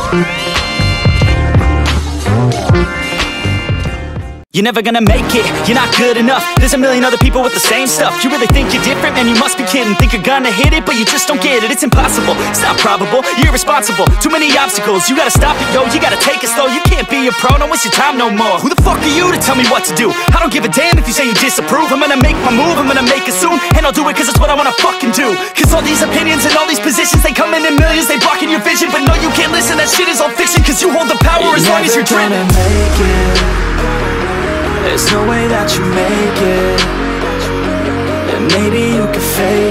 You're never gonna make it, you're not good enough. There's a million other people with the same stuff. You really think you're different? Man, you must be kidding. Think you're gonna hit it, but you just don't get it. It's impossible, it's not probable, you're irresponsible. Too many obstacles, you gotta stop it, yo. You gotta take it slow, you can't be a pro. Don't waste your time no more. Who the fuck are you to tell me what to do? I don't give a damn if you say you disapprove. I'm gonna make my move, I'm gonna make it soon. And I'll do it cause it's what I wanna fucking do. Cause all these opinions and all these positions, they come in millions, they blocking your vision. But no, you can't listen, that shit is all fiction. Cause you hold the power as long as you're dreaming. Make it. There's no way that you make it. And maybe you can fake